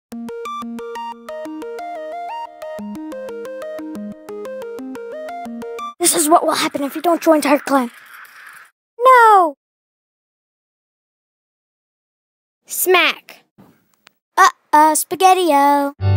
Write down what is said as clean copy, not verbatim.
This is what will happen if you don't join Tiger Clan. No! Smack! Spaghetti-o.